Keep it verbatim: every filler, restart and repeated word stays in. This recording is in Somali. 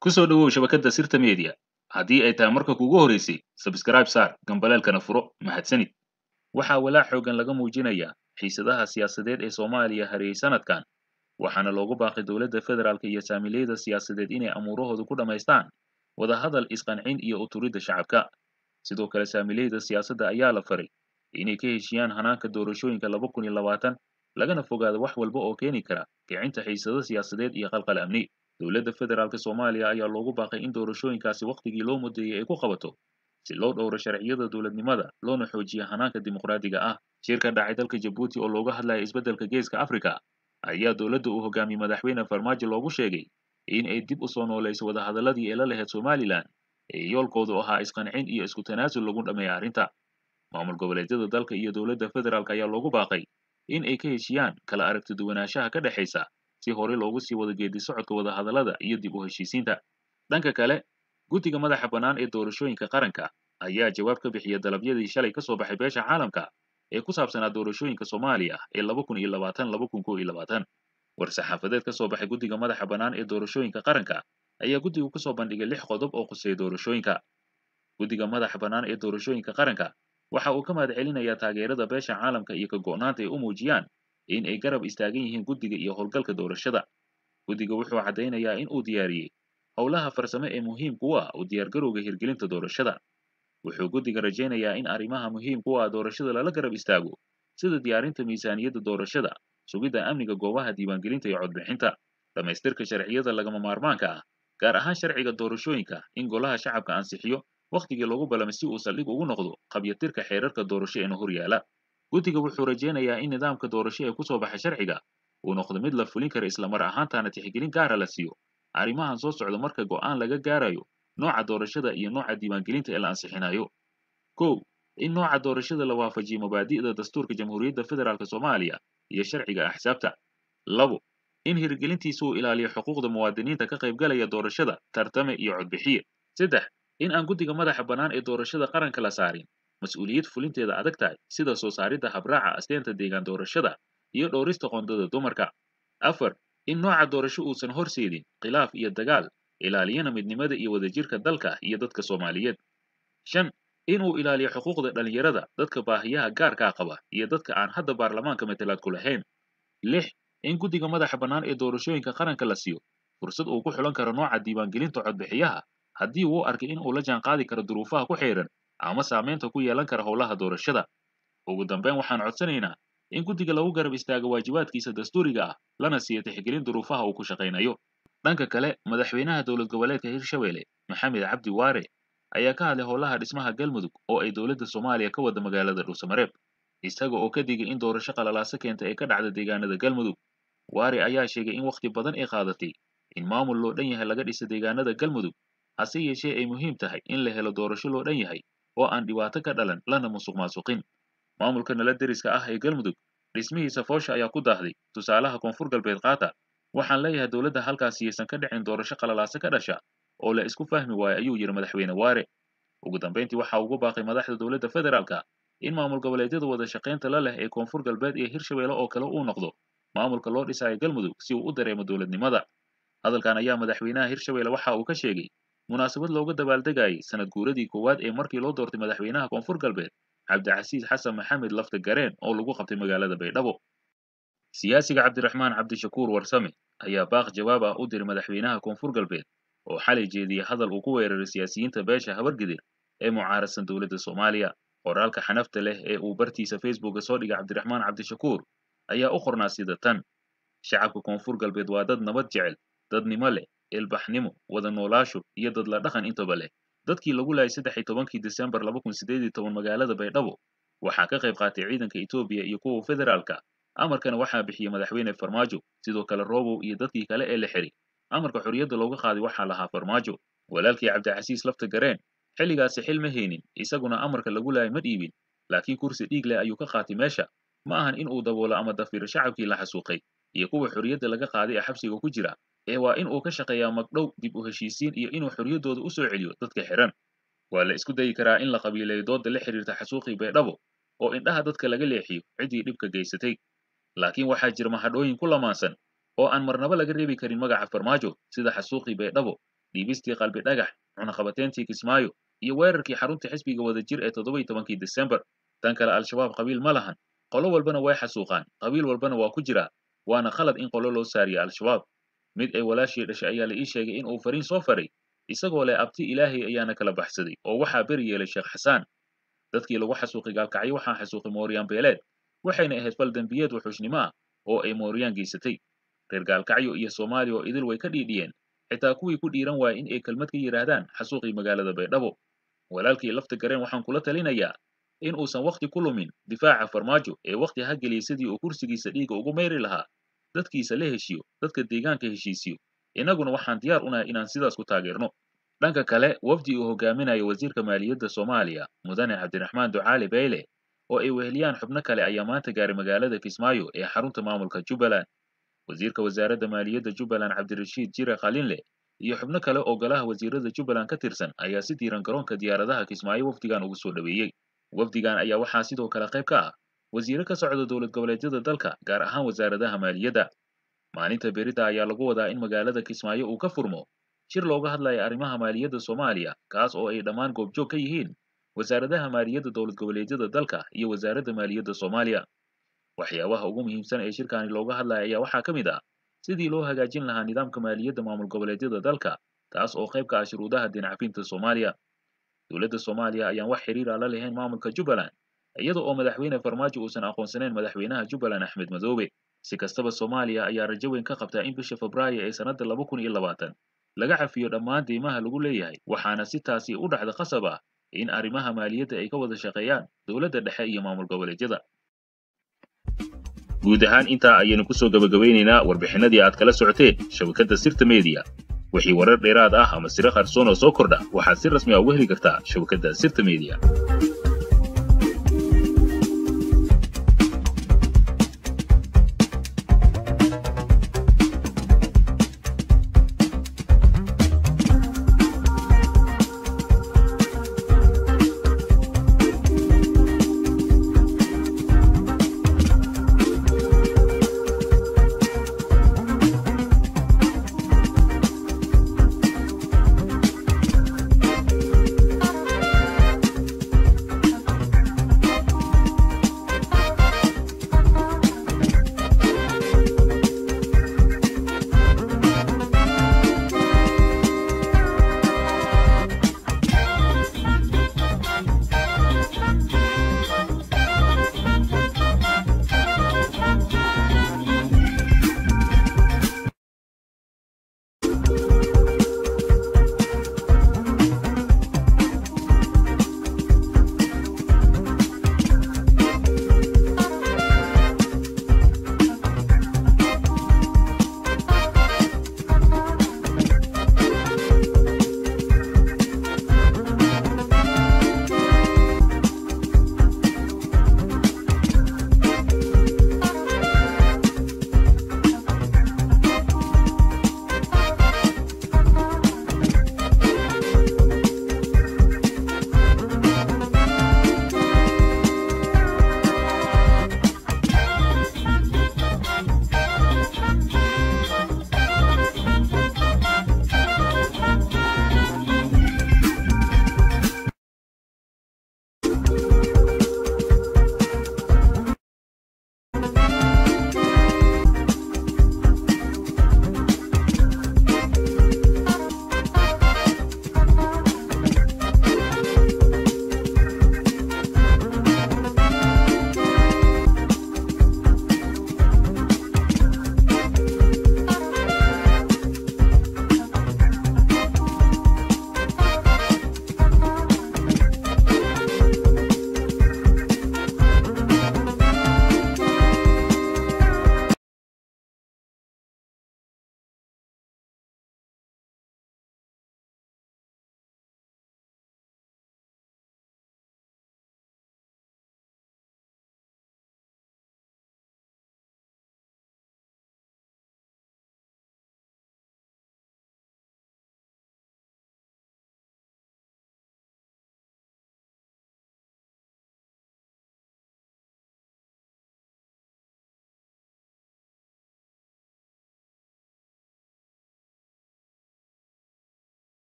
Ku soo dhawow shabakada Sirta Media haddii ay tahay marka kugu horeysay, subscribe saar, gambaleelkana furo. Mahadsanid. Waxaa walaac xoogan laga muujinayaa xiisadaha siyaasadeed ee Soomaaliya hareeyay sanadkan, waxaana loogu baaqay dowladda federaalka iyo saamileyda siyaasadeed inay amuurahooda ku dhammaystaan wadahadal isqancin iyo u turidda shacabka. Sidoo kale, saamileyda siyaasadda ayaa la faray inay ka heshiiyaan hanaanka doorashooyinka laba kun iyo labaatan, lagana fogaado wax walba oo keeni kara kicinta xiisado siyaasadeed iyo qalqal amni. Dowladda federaalka Soomaaliya ayaa loogu baaqay in doorashooyinkaasi waqtigii loo mudeeyay ay ku qabato si loo dhowro sharciyada dowladnimada loona xoojiyo hanaanka dimuqraadiga ah. Shirka dhacay dalka Jabuuti oo looga hadlayay isbeddelka Geeska Afrika ayaa dowladda uu hogaamiyey madaxweyne Farmaajo loogu sheegay in ay dib u soo noolayso wadahadaladii ay la lahayd Somaliland ee yoolkoodu ahaa isqancin iyo isku tanaasul lagu dhameeyo arrinta. Maamul goboleedyada dalka iyo dowladda federaalka ayaa loogu baaqay in ay ka heshiiyaan kala aragti duwanaanshaha ka dhexaysa si hore loogu sii wada geedi socodka wadahadalada iyo dib u heshiisiinta. Dhanka kale, guddiga madaxa bannaan ee doorashooyinka qaranka ayaa jawaab ka bixiyay dalabyadii shalay ka soo baxay beesha caalamka ee ku saabsanaa doorashooyinka Soomaaliya ee laba kun iyo labaatan laba kun kow iyo labaatan. War-saxaafadeed ka soo baxay guddiga madaxa bannaan ee doorashooyinka qaranka ayaa guddigu ku soo bandhigay lix qodob oo khuseeya doorashooyinka. Guddiga madaxa bannaan ee doorashooyinka qaranka waxa uu ka mahad celinayaa taageerada beesha caalamka iyo ka go'naanta ay u muujiyaan in ay garab istaagan yihiin guddiga iyo howlgalka doorashada. Guddiga wuxuu caddeynayaa in uu diyaariyey howlaha farsamo ee muhiimka u ah u diyaargarowga hirgelinta doorashada. Wuxuu guddiga rajaynayaa in arrimaha muhiimka u ah doorashada lala garab istaago sida diyaarinta miisaaniyadda doorashada, sugidda amniga goobaha diiwaangelinta iyo codbixinta, dhammaystirka sharciyada lagama maarmaanka ah, gaar ahaan sharciga doorashooyinka in golaha shacabka ansixiyo waqtigii loogu ballamay si uu saldhig ugu noqdo qabyatirka xeerarka doorasho ee hor yaala. Guddiga wuxuu rajaynayaa in nidaamka doorasho ee ku soo baxay sharciga uu noqdo mid la fulin kara isla mar ahaantaana tixgelin gaara la siiyo arrimahan soo socda marka go'aan laga gaarayo nooca doorashada iyo nooca diiwaangelinta ee la ansixinayo. kow In nooca doorashada la waafajiyo mabaadi'da dastuurka Jamhuuriyadda Federaalka Soomaaliya iyo sharciga axsaabta. labo In hirgelintiisu uu ilaaliyo xuquuqda muwaadiniinta ka qaybgalaya doorashada, tartame iyo codbixiye. saddex In aan guddiga madaxa bannaan ee doorashada qaranka la saarin mas'uuliyad fulinteeda adag tahay sida soo saaridda habraaca asteenta deegaan doorashada iyo dhowrista qoondada dumarka. afar In nooca doorasho uusan horseedin khilaaf iyo dagaal, ilaaliyana midnimada iyo wadajirka dalka iyo dadka Soomaaliyeed. shan In uu ilaaliyo xuquuqda dhalinyarada, dadka baahiyaha gaarka qaba iyo dadka aan hadda baarlamaanka matalaad ku lahayn. lix In guddiga madaxa bannaan ee doorashooyinka qaranka la siiyo fursad uu ku xulan karo nooca diiwaangelinta codbixiyaha haddii uu u arkay in uu la jaanqaadi karo duruufaha ku xeeran ama saamaynta ku yeelan kara howlaha doorashada. Ugu dambeyn, waxaan codsanaynaa in guddiga lagu garab istaago waajibaadkiisa dastuuriga ah lana siiyo tixgelin duruufaha uu ku shaqaynayo. Dhanka kale, madaxweynaha dowlad goboleedka Hirshabelle Maxamed Cabdi Waare ayaa ka hadlay howlaha dhismaha Galmudug oo ay dowladda Soomaaliya ka wada magaalada Dhuusamareeb, isaga oo ka digay in doorasho qalalaase keenta ay ka dhacda deegaanada Galmudug. Waare ayaa sheegay in waqti badan ay qaadatay in maamul loo dhan yahay laga dhiso deegaanada Galmudug, hase yeeshee ay muhiim tahay in la helo doorasho loo dhan yahay oo aan dhibaato ka dhalan lana musuqmaasuqin. Maamulka nala deriska ah ee Galmudug dhismihiisa foosha ayaa ku daahday. Tusaalaha Koonfur Galbeed qaata. Waxaan leeyahay dowladda halkaasi aysan ka dhicin doorasho qalalaase ka dhasha oo la isku fahmi waayo, ayuu yiri madaxweyne Waare. Ugu dambeyntii, waxa uu ugu baaqay madaxda dowladda federaalka in maamul goboleedyada wada shaqaynta la leh ee Koonfur Galbeed iyo Hirshabelle oo kale uu noqdo maamulka loo dhisayo Galmudug si uu u dareemo dowladnimada. Hadalkan ayaa madaxweynaha Hirshabelle waxa uu ka sheegay munaasabad looga dabaaldegayay sanad guuradii koowaad ee markii loo doortay madaxweynaha Koonfur Galbeed Cabdicasiis Xasan Maxamed Lafta Gareen oo lagu qabtay magaalada Baydhabo. Siyaasiga Cabdiraxmaan Cabdishakuur Warsame ayaa baaq jawaab ah u diray madaxweynaha Koonfur Galbeed oo xalay jeediyay hadal uu ku weeraray siyaasiyiinta beesha Habargidir ee mucaaradsan dowladda Soomaaliya. Qoraalka xanafta leh ee uu bartiisa Facebook soo dhigay Cabdiraxmaan Cabdishakuur ayaa u qornaa sida tan: shacabka Koonfur Galbeed waa dad nabad jecel, dadnimo leh, ilbaxnimo, wada noolaasho iyo dad la dhaqan intaba leh. Dadkii lagu laayay saddex iyo tobankii Diseembar laba kun siddeed iyo toban magaalada Baydhabo waxaa ka qayb qaatay ciidanka Itoobiya iyo kuwa federaalka. Amarkana waxaa bixiyay madaxweyne Farmaajo. Sidoo kale, Robow iyo dadkii kale ee la xiray amarka xorriyadda looga qaaday waxaa lahaa Farmaajo. Walaalkii Cabdicasiis Lafta Gareen xilligaasi xil ma haynin, isaguna amarka lagu laayay ma dhiibin, laakiin kursi dhiig leh ayuu ka qaatay meesha. Ma ahan in uu daboolo ama dafiro shacabkii la xasuuqay iyo kuwa xorriyadda laga qaaday ee xabsiga ku jira, ee waa in uu ka shaqeeyaa magdhow, dib u heshiisiin iyo inuu xorriyaddooda u soo celiyo dadka xiran. Waa la isku dayi karaa in la qabiileeyo dooda la xiriirta xasuuqii Baydhabo oo indhaha dadka laga leexiyo ciddii dhibka geysatay, laakiin waxaa jira mahadhooyin ku lamaansan oo aan marnaba laga reebi karin magaca Farmaajo, sida xasuuqii Baydhabo dhiibistii qalbi dhagax, cunaqabateyntii Kismaayo, iyo weerarkii xarunta xisbiga wadajir ee toddoba iyo tobankii Disembar. Tan kale Al-Shabaab qabiil ma lahan, qolo walbana way xasuuqaan, qabiil walbana waa ku jira, waana khalad in qolo loo saariyo Al-Shabaab. Mid ay walaashii dhashay ayaa la ii sheegay in uu fariin soo faray, isagoo leh abti Ilaahay ayaana kala baxsaday oo waxaa beri yeelay Sheekh Xasaan. Dadkii lagu xasuuqay Gaalkacyo waxaa xasuuqay Mooryaan beeleed, waxayna ahayd fal dambiyeed wuxuushnimo ah oo ay Mooryaan geysatay. Reer Gaalkacyo iyo Soomaaliya oo idil way ka dhiidhiyeen, xitaa kuwii ku dhiiran waayay in ay kelmad ka yiraahdaan xasuuqii magaalada Baydhabo. Walaalkii lafta gareen waxaan kula talinayaa in uusan waqti ku lumin difaaca Farmaajo ee waqti ha geliyay sidii uu kursigiisa dhiiga ugu meeri lahaa, dadkiisa la heshiyo, dadka deegaanka heshiisiyo. Innaguna waxaan diyaar u nahay inaan sidaas ku taageerno. Dhanka kale, wafdi uu hogaaminayo wasiirka maaliyadda Soomaaliya, Mudane Cabdiraxmaan Ducaale Beyle, oo ay weheliyaan xubno kale ayaa maanta gaaray magaalada Kismaayo ee xarunta maamulka Jubbaland. Wasiirka wasaaradda maaliyadda Jubbaland Cabdirashiid Jire Qalinle iyo xubno kale oo golaha wasiirada Jubbaland ka tirsan ayaa si diiran garoonka diyaaradaha Kismaayo wafdigan ugu soo dhaweeyay. Wafdigan ayaa waxaa sidoo kale qayb ka ah wasiiro ka socda dowlad goboleedyada dalka, gaar ahaan wasaaradaha maaliyadda. Maalinta berita ayaa lagu wadaa in magaalada Kismaayo uu ka furmo shir looga hadlayo arrimaha maaliyadda Soomaaliya, kaas oo ay dhammaan goobjoog ka yihiin wasaaradaha maaliyadda dowlad goboleedyada dalka iyo wasaaradda maaliyadda Soomaaliya. Waxyaabaha ugu muhiimsan ee shirkaani looga hadlayo ayaa waxaa ka mid ah sidii loo hagaajin lahaa nidaamka maaliyadda maamul goboleedyada dalka, taas oo qayb ka ah shuruudaha dinacafinta Soomaaliya. Dowladda Soomaaliya ayaan wax xiriir ah la lahayn maamulka Jubbaland, iyada oo madaxweyne Farmaajo uusan aqoonsanayn madaxweynaha Jubbaland Axmed Madoobe. Si kastaba, Soomaaliya ayaa rajo weyn ka qabta in bisha Febraayo ee sanadda laba kun iyo labaatan laga cafiyo dhammaan deymaha lagu leeyahay, waxaana si taasi u dhacda qasab ah in arrimaha maaliyadda ay ka wada shaqeeyaan dowladda dhexe iyo maamul goboleedyada. Guud ahaan intaa ayaynu ku soo gabagabeynaynaa warbixinadii aad kala socoteen shabakadda Sirta Media. Wixii warar dheeraad ah ama siro qarsoon oo soo kordha waxaad si rasmi ah uga heli kartaa shabakadda Sirta Media.